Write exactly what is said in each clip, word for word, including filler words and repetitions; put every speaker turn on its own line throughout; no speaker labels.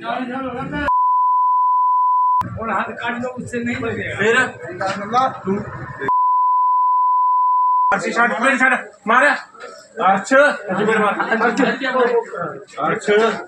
और हाथ काट दो उससे नहीं लगेगा
फिर अर्श शॉट फिर शॉट मार अर्श अजी फिर मार अर्श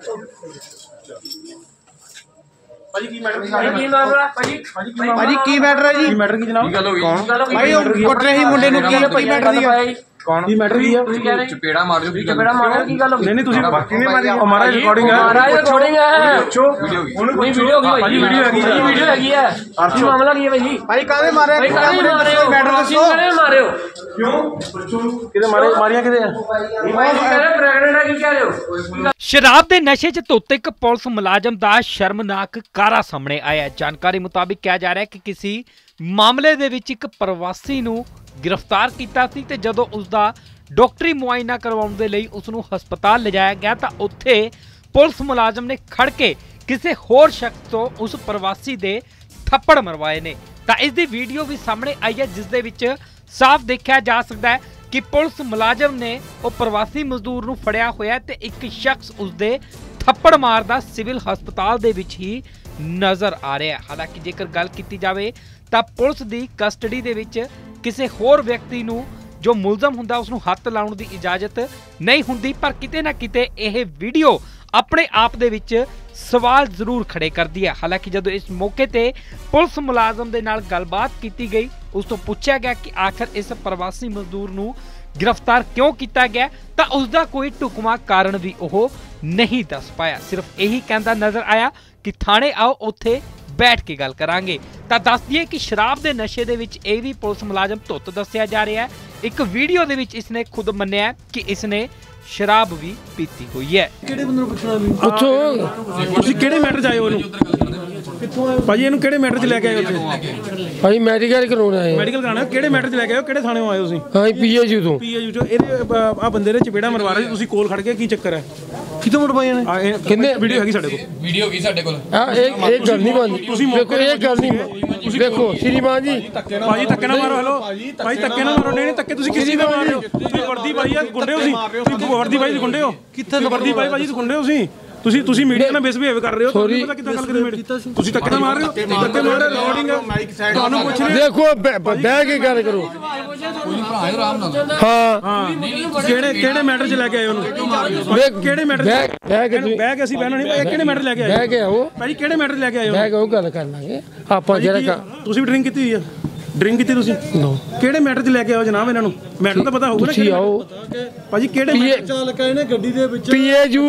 भाजी की मैटर
की मामला भाजी
भाजी की मैटर है जी
मैटर की जनाब
कौन भाई कुट रहे मुंडे नु की की मैटर दी
कौन की मैटर की है
चपेड़ा मार जो चपेड़ा मार की गल
नहीं नहीं तुसी बाकी नहीं मारी हमारा रिकॉर्डिंग है
हमारा रिकॉर्डिंग है
बच्चों वीडियो
वीडियो होगी भाई
वीडियो हैगी
है वीडियो हैगी है की मामला की है भाई
भाई काहे मारे
भाई काहे मारे हो
मैटर दसो
काहे मारे हो
क्यों बच्चों किते मारे मारियां किते है
भाई कह रहे प्रेग्नेंट है की कह रहे हो
शराब के नशे च धुत एक पुलिस मुलाजम का शर्मनाक कारा सामने आया। जानकारी मुताबिक कहा जा रहा है कि किसी मामले दे विच एक प्रवासी नूं गिरफ्तार किया सी ते जदों उसका डॉक्टरी मुआयना करवाउण दे लई उसनूं हस्पताल लिजाया गया तां उत्थे पुलिस मुलाजम ने खड़ के किसी होर शख्स तो उस प्रवासी दे थप्पड़ मरवाए ने। तां इस दी वीडियो भी सामने आई है जिस दे विच साफ देखा जा सकता है कि पुलिस मुलाजम ने वो प्रवासी मजदूर नूं फड़िया होया ते एक शख्स उसदे थप्पड़ मारदा सिविल हस्पताल दे विच ही नजर आ रहा है। हालांकि जेकर गल कीती जावे तां पुलिस दी कस्टडी दे विच किसी होर व्यक्ति नूं जो मुलजम हुंदा उसनूं हत्थ लाउण दी इजाजत नहीं हुंदी, पर किते ना किते यह वीडियो अपने आप दे विच सवाल जरूर खड़े करदी है। हालांकि जदों इस मौके ते पुलिस मुलाजम दे नाल गलबात कीती गई उस तो पूछा गया कि आखिर इस प्रवासी मजदूर नूं गिरफ्तार क्यों किया गया तां उसदा कोई ढुकवां कारण भी ओह नहीं दस पाया। सिर्फ यही कहता नजर आया कि थाने आओ उत्थे बैठ के गल करांगे। तां दस दिए कि शराब के नशे दे विच यह भी पुलिस मुलाजम धुत दस्सिया जा रहा है। एक वीडियो दे विच इसने खुद मन्निया कि इसने शराब भी पीती हुई है।
किहड़े बंदे नूं पुछना भी पुछो तुसीं किहड़े मैटर च आए हो ओनू कित्थों आए भाजी इहनूं किहड़े मैटर च लेके आए हो उत्थे
भाई मेडिकल कराउणा है
मेडिकल कराना किहड़े मैटर च लेके आए हो किहड़े थाणे आए हो तुसीं
हां पीएचयू तो
पीएचयू चो ਇਹਦੇ ਆ ਬੰਦੇ ਦੇ ਚਪੇੜਾ ਮਰਵਾ ਰਹੇ ਤੁਸੀਂ ਕੋਲ ਖੜ ਕੇ ਕੀ ਚੱਕਰ ਹੈ
ਕਿਦੋਂ ਮਰਵਾਏ ਨੇ
ਕਿੰਨੇ ਵੀਡੀਓ ਹੈਗੀ ਸਾਡੇ ਕੋਲ
ਵੀਡੀਓ ਹੈਗੀ ਸਾਡੇ ਕੋਲ
ਹਾਂ ਇੱਕ ਇੱਕ ਗੱਲ ਨਹੀਂ ਬੰਦੀ ਦੇਖੋ ਇਹ ਗੱਲ ਨਹੀਂ ਦੇਖੋ ਸ਼੍ਰੀਮਾਨ ਜੀ
ਭਾਜੀ ਧੱਕੇ ਨਾ ਮਾਰੋ ਹੈਲੋ ਭਾਈ ਧੱਕੇ ਨਾ ਮਾਰੋ ਨਹੀਂ ਧੱਕੇ ਤੁਸੀਂ ਕਿਸੇ ਦਾ ਮਾਰ ਰਹੇ ਹੋ ਤੁਸੀਂ ਵਰਦੀ ਭਾਈ ਆ ਗੁੰਡੇ ਹੋ ਤੁਸੀਂ ਵਰਦੀ ਭਾਈ ਗੁੰਡੇ ਹੋ ਕਿੱਥੇ ਵਰਦੀ ਭਾਈ ਭਾਜੀ ਗੁੰਡੇ ਹੋ ਤੁਸੀਂ ਤੁਸੀਂ ਤੁਸੀਂ ਮੀਡੀਆ ਨਾਲ ਮਿਸਬਿਹੇਵ ਕਰ ਰਹੇ ਹੋ ਤੁਹਾਨੂੰ ਪਤਾ ਕਿੱਦਾਂ ਗੱਲ ਕਰੀ ਤੁਸੀਂ ਧੱਕੇ ਨਾ ਮਾਰ ਰਹੇ ਹੋ ਧੱਕੇ ਮਾਰ ਰਹੇ ਰਿਕਾਰਡਿੰਗ ਤੁਹਾਨੂੰ ਪੁੱਛ ਰਹੇ
ਦੇਖੋ ਬਹਿ ਕੇ ਗੱਲ ਕਰੋ
ਕੋਈ ਭਰਾ ਆਰਾਮ ਨਾਲ
ਹਾਂ
ਹਾਂ ਕਿਹੜੇ ਕਿਹੜੇ ਮੈਟਰ 'ਚ ਲੈ ਕੇ ਆਏ ਉਹਨੂੰ ਕਿਹੜੇ ਮੈਟਰ
ਬਹਿ ਕੇ
ਬਹਿ ਕੇ ਅਸੀਂ ਬਹਿਣਾ ਨਹੀਂ ਕਿਹੜੇ ਮੈਟਰ ਲੈ ਕੇ ਆਏ
ਬਹਿ ਕੇ ਆਓ
ਭਾਜੀ ਕਿਹੜੇ ਮੈਟਰ ਲੈ ਕੇ ਆਏ
ਬਹਿ ਕੇ ਉਹ ਗੱਲ ਕਰ ਲਾਂਗੇ ਆਪਾਂ ਜਿਹੜਾ
ਤੁਸੀਂ ਵੀ ਡਰਿੰਕ ਕੀਤੀ ਹੋਈ ਆ ਡਰਿੰਕ ਕੀਤੀ ਤੁਸੀਂ ਕਿਹੜੇ ਮੈਟਰ 'ਚ ਲੈ ਕੇ ਆਓ ਜਨਾਬ ਇਹਨਾਂ ਨੂੰ ਮੈਟਰ ਤਾਂ ਪਤਾ ਹੋਊਗਾ ਨਾ
ਤੁਸੀਂ ਆਓ
ਭਾਜੀ ਕਿਹੜੇ ਮੈਟਰ
ਚਾਲਕ ਇਹਨੇ ਗੱਡੀ ਦੇ ਵਿੱਚ ਪੀਏਯੂ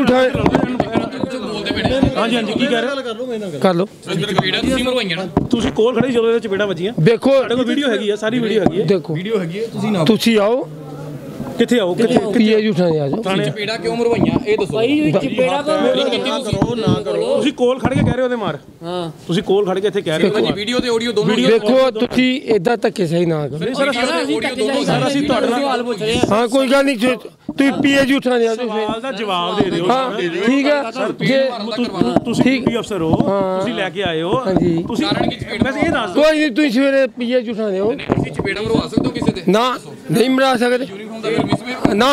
ਹਾਂਜੀ ਹਾਂਜੀ ਕੀ ਕਹਿ ਰਹੇ
ਕਰ ਲਓ
ਚਪੇੜਾ ਤੁਸੀਂ ਮਰਵਾਈਆਂ ਨਾ
ਤੁਸੀਂ ਕੋਲ ਖੜੇ ਜਦੋਂ ਇਹਦੇ ਚਪੇੜਾ ਵੱਜੀਆਂ
ਦੇਖੋ
ਸਾਡੇ ਕੋਲ ਵੀਡੀਓ ਹੈਗੀ ਆ ਸਾਰੀ ਵੀਡੀਓ ਹੈਗੀ ਹੈ
ਦੇਖੋ
ਵੀਡੀਓ ਹੈਗੀ ਹੈ ਤੁਸੀਂ ਨਾ
ਤੁਸੀਂ ਆਓ
ਕਿੱਥੇ ਆਓ ਕਿੱਥੇ
ਪੀਏਯੂ ਥਾਣੇ ਆ ਜਾਓ
ਚਪੇੜਾ ਕਿਉਂ ਮਰਵਾਈਆਂ ਇਹ ਦੱਸੋ
ਭਾਈ ਚਪੇੜਾ ਤਾਂ
ਕਰੋ ਨਾ ਕਰੋ ਤੁਸੀਂ ਕੋਲ ਖੜ ਕੇ ਕਹਿ ਰਹੇ ਹੋ ਉਹਦੇ ਮਾਰ ਹਾਂ ਤੁਸੀਂ ਕੋਲ ਖੜ ਕੇ ਇੱਥੇ ਕਹਿ ਰਹੇ ਹੋ
ਵੀਡੀਓ ਤੇ ਆਡੀਓ ਦੋਨੋਂ
ਦੇਖੋ ਤੁਸੀਂ ਇਦਾਂ ਧੱਕੇ ਸਹੀ ਨਾ ਕਰੋ
ਸਰ ਸਰ ਅਸੀਂ ਤੁਹਾਡੇ ਨਾਲ
ਹਾਂ ਕੋਈ ਗੱਲ ਨਹੀਂ ਤੁਸੀਂ ਪੀਏਯੂ ਥਾਣੇ ਆ ਜਾਓ
ਸਵਾਲ ਦਾ ਜਵਾਬ ਦੇ ਦਿਓ
ਹਾਂ ਠੀਕ ਹੈ ਜੇ
ਤੁਸੀਂ ਡਿਊਟੀ ਅਫਸਰ ਹੋ ਤੁਸੀਂ ਲੈ ਕੇ ਆਏ ਹੋ ਤੁਸੀਂ ਵੈਸੇ ਇਹ ਦੱਸ
ਕੋਈ ਨਹੀਂ ਤੁਸੀਂ ਸਵੇਰੇ ਪੀਏਯੂ ਥਾਣੇ ਹੋ
ਤੁਸੀਂ ਚਪੇੜਾ ਮਰਵਾ ਸਕਦੇ ਹੋ ਕਿਸੇ ਤੇ
ਨਾ ਨਹੀਂ ਮਰਾ ਸਕਦੇ ਨਾ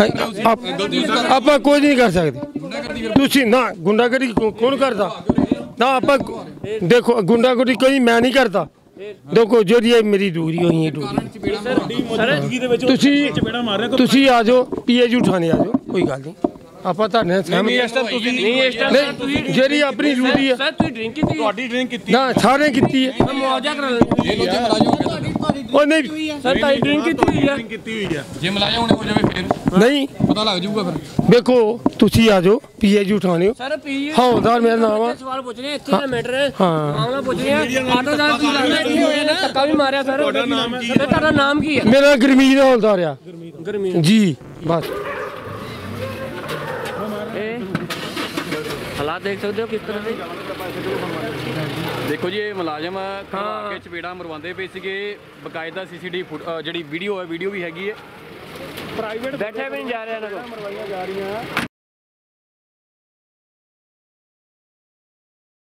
ਆਪਾਂ ਕੋਈ ਨਹੀਂ ਕਰ ਸਕਦੇ ਤੁਸੀਂ ਨਾ ਗੁੰਡਾਗਰਦੀ ਕੌਣ ਕਰਦਾ ਨਾ ਆਪਾਂ ਦੇਖੋ ਗੁੰਡਾਗਰਦੀ ਕੋਈ ਮੈਂ ਨਹੀਂ ਕਰਦਾ ਦੇਖੋ ਜਿਹੜੀ ਮੇਰੀ ਡਿਊਟੀ ਹੋਈ ਹੈ ਡਿਊਟੀ ਤੁਸੀਂ ਤੁਸੀਂ ਆ ਜਾਓ ਪੀਏਯੂ ਥਾਣੇ ਆ ਜਾਓ ਕੋਈ ਗੱਲ ਨਹੀਂ ਆਪਾਂ ਤੁਹਾਡੇ ਨਾਲ ਸਹਿਮਤ
ਤੁਸੀਂ ਨਹੀਂ ਇਸ ਟਾਈਮ ਤੁਸੀਂ
ਜਿਹੜੀ ਆਪਣੀ ਡਿਊਟੀ ਹੈ
ਸਰ ਤੁਸੀਂ ਡਰਿੰਕ ਕੀਤੀ
ਤੁਹਾਡੀ ਡਰਿੰਕ ਕੀਤੀ
ਨਾ ਸਾਰੇ ਕੀਤੀ ਹੈ
ਮੁਆਵਜ਼ਾ ਕਰਾ ਲਓ
ਇਹ ਲੋ ਜੇ ਮਲਾਜਾ ਹੋ ਗਿਆ
ਉਹ ਨਹੀਂ
ਸਰ ਤੁਹਾਡੀ ਡਰਿੰਕ ਕੀਤੀ ਹੋਈ ਹੈ
ਕੀਤੀ ਹੋਈ ਆ
ਜੇ ਮਲਾਜਾ ਹੋਣੇ ਹੋ ਜਾਵੇ ਫਿਰ
ਨਹੀਂ
ਪਤਾ ਲੱਗ ਜਾਊਗਾ ਫਿਰ
ਦੇਖੋ ਤੁਸੀਂ ਆ ਜਾਓ ਪੀਏਯੂ ਥਾਣੇ
ਸਰ ਪੀ
ਹੌਲਦਾਰ ਮੇਰਾ ਨਾਮ ਆ
ਸਵਾਲ ਪੁੱਛ ਰਹੇ ਇੱਥੇ ਦਾ ਮੈਟਰ ਹੈ
ਹਾਂ
ਮਾਮਲਾ ਪੁੱਛ ਰਹੇ ਆ ਆਟੋ ਦਾ ਕੀ ਲੱਗਦਾ ਇੱਥੇ ਹੋਇਆ ਨਾ ਧੱਕਾ ਵੀ ਮਾਰਿਆ ਸਰ ਤੁਹਾਡਾ ਨਾਮ ਹੈ ਤੁਹਾਡਾ ਨਾਮ ਕੀ ਹੈ
ਮੇਰਾ ਗੁਰਮੀਤ ਹੌਲਦਾਰ ਆ
ਗੁਰਮੀਤ
ਜੀ ਬਸ
ਹਾਲਾਤ ਦੇਖ ਸਕਦੇ ਹੋ ਕਿਸ ਤਰ੍ਹਾਂ ਦੇ
देखो जी ये मुलाजम खड़ा के चपेड़ा मरवाते पे सीगे बकायदा सीसीटीवी जी वीडियो है वीडियो भी हैगी है
प्राइवेट
बैठे भी नहीं जा रहे हैं